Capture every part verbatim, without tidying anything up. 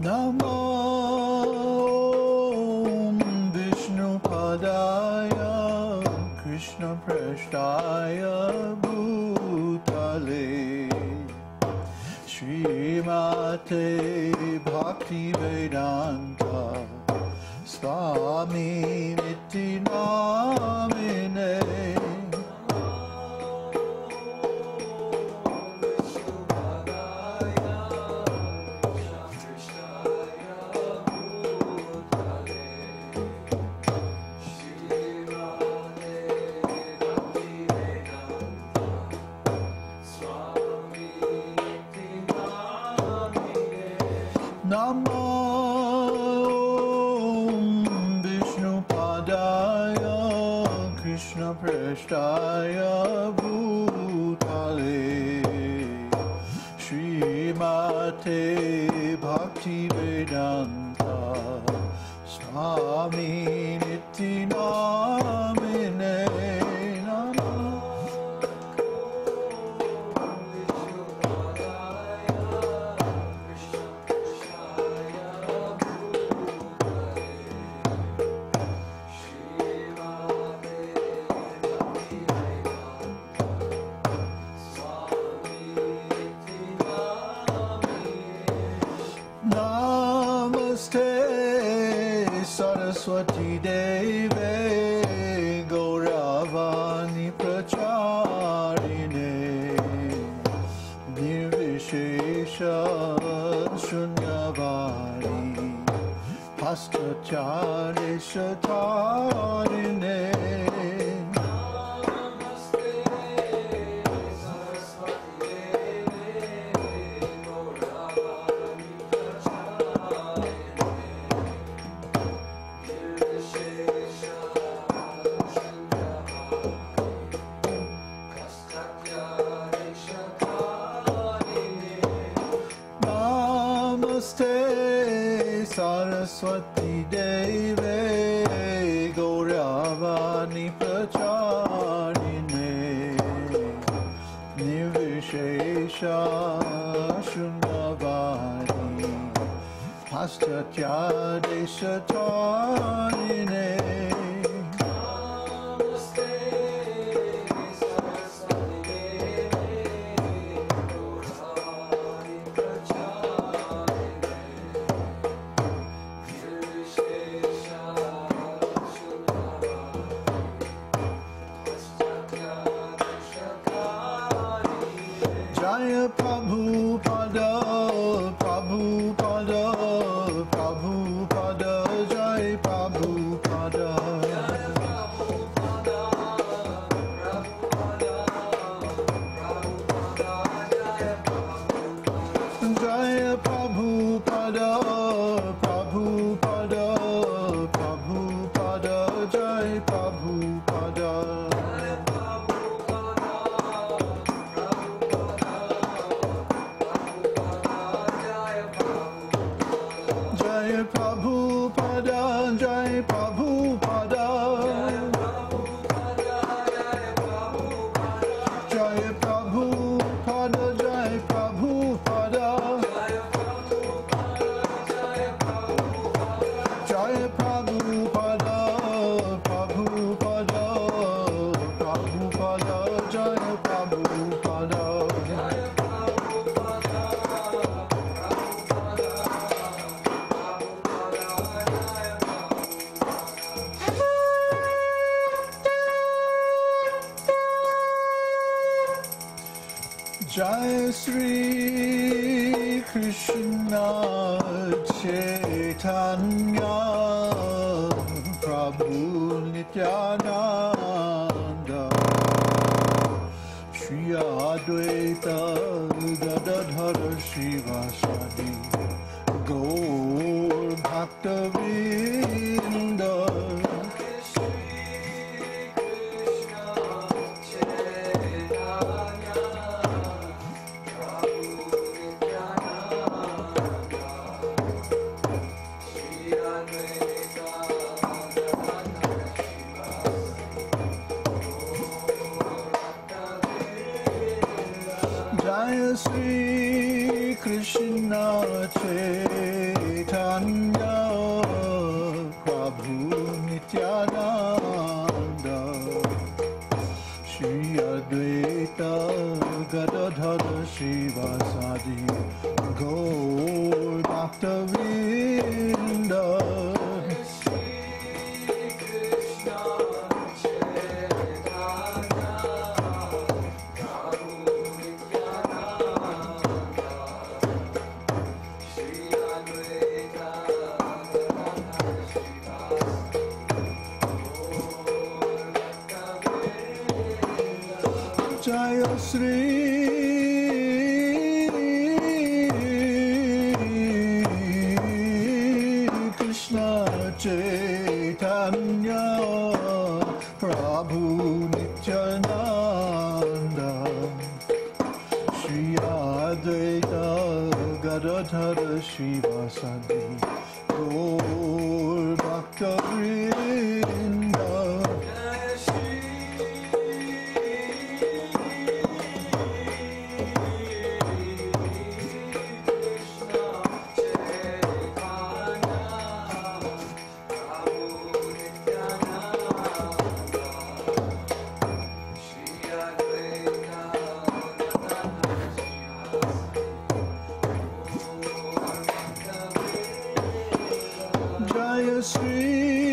Namo Vishnupadaya Krishna Prasthaya Bhutale Srimate Bhaktivedanta Swami Niti Namine Namo Vishnupadaya Krishna Prasthaya Bhutale Srimate Bhaktivedanta Swami Niti Namine Namaste Saraswati Deve Gauravani Pracharine Nirvishesha Shunyavadi Pastrachare Shatarine Namaste Saraswati Deve Gauravani Pracharine Nirvishesha Shunyavadi Pastrachare Shatarine Jaya Prabhupada, Prabhupada, Prabhupada, Jaya Prabhupada. Jaya Prabhupada, Prabhupada, Prabhupada, Jaya Prabhupada, Prabhupada, Prabhupada, Jaya Prabhupada. Jai Prabhupada, Jai Prabhupada, Jai Prabhupada, Jai Prabhupada, Jai Prabhupada, Prabhupada, Prabhupada, Jai Prabhupada. Jai Sri Krishna Chaitanya Prabhu Nityananda Shri Advaita Gadadhara Shivasadi Gaur Bhaktavinda Prabhu Nityananda Shri Advaita Gadadhara Shivasadi Gaur Bhaktavinda Jaya Sri Krishna Chaitanya Prabhu Nityananda Shri Advaita Gadadhara Shivasadi Gaur Bhaktavinda Sri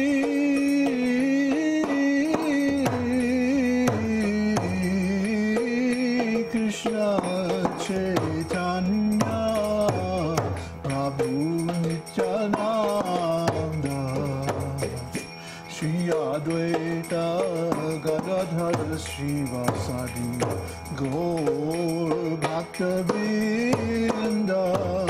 Krishna Chaitanya Prabhu Nityananda Shri Advaita Gadadhara Shivasadi Gaur Bhaktavinda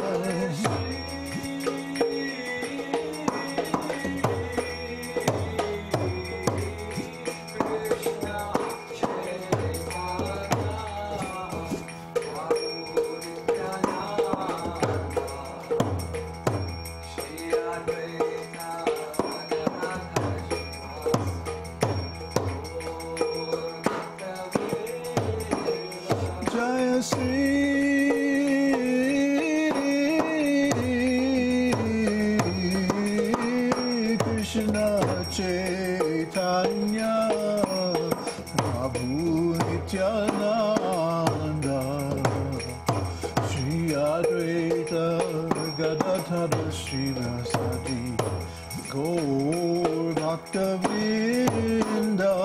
Chaitanya Prabhu Nityananda Shri Advaita Gadadhara Shivasadi Gaur Bhaktavinda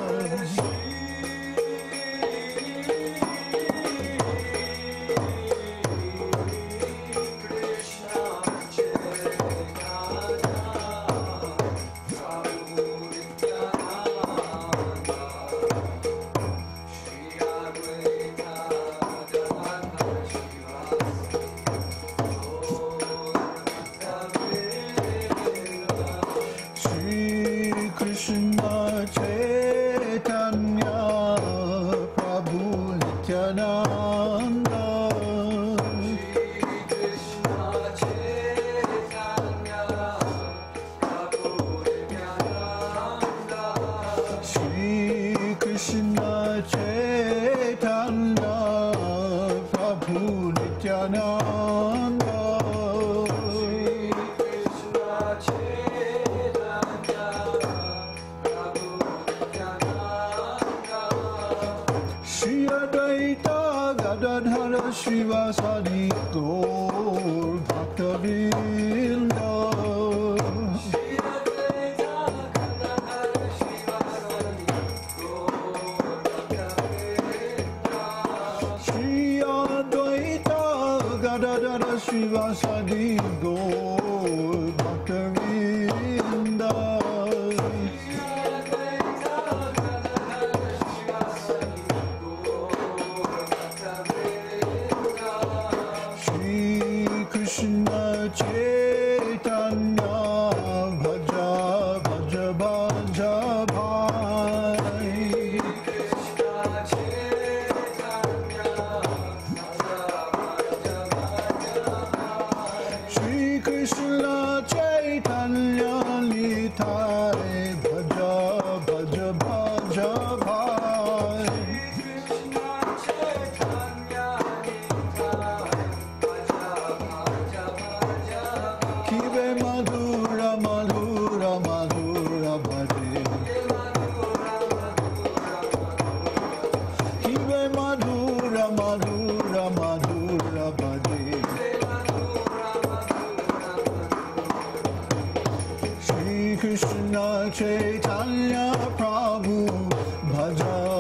Krishna Chaitanya Prabhu Nityananda Shri Krishna Chaitanya Prabhu Nityananda Shri Advaita Gadadhara Shivasadi Gaur Bhaktavinda Shri Advaita Gadadhara Shivasadi Gaur Bhaktavinda Krishna Chaitanya Bhaja Bhaja Bhaja Bhai Krishna Chaitanya Bhaja Bhaja Bhaja Krishna Chaitanya Prabhu Bhaja